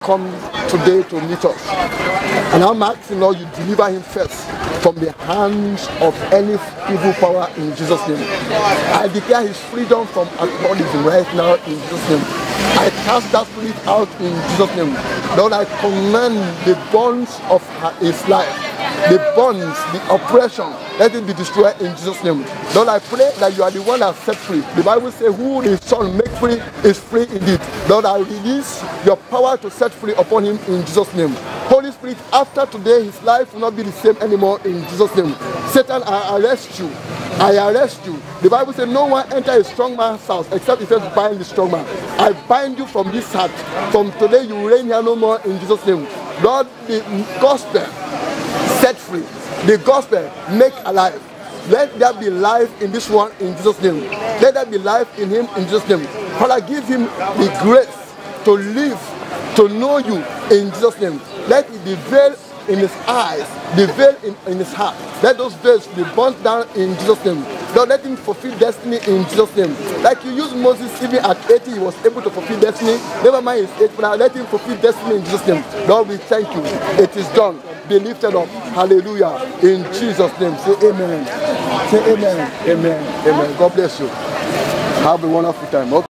come today to meet us. And I'm asking, Lord, you deliver him first from the hands of any evil power in Jesus' name. I declare his freedom from alcoholism right now in Jesus' name. I cast that spirit out in Jesus' name. Lord, I command the bonds of his life, the bonds, the oppression, let it be destroyed in Jesus' name. Lord, I pray that you are the one that set free. The Bible says, who the Son make free is free indeed. Lord, I release your power to set free upon him in Jesus' name. Holy Spirit, after today, his life will not be the same anymore in Jesus' name. Satan, I arrest you. I arrest you. The Bible says no one enter a strong man's house except he first bind the strong man. I bind you from this heart. From today you reign here no more in Jesus' name. Lord, the gospel set free. The gospel make alive. Let there be life in this one in Jesus' name. Let there be life in him in Jesus' name. Father, give him the grace to live, to know you in Jesus' name. Let it be veiled in his eyes, the veil in his heart. Let those veils be burnt down in Jesus' name. Lord, let him fulfill destiny in Jesus' name. Like you used Moses, even at 80, he was able to fulfill destiny. Never mind his age, but now let him fulfill destiny in Jesus' name. Lord, we thank you. It is done. Be lifted up. Hallelujah. In Jesus' name. Say amen. Say amen. Amen. Amen. God bless you. Have a wonderful time. Okay.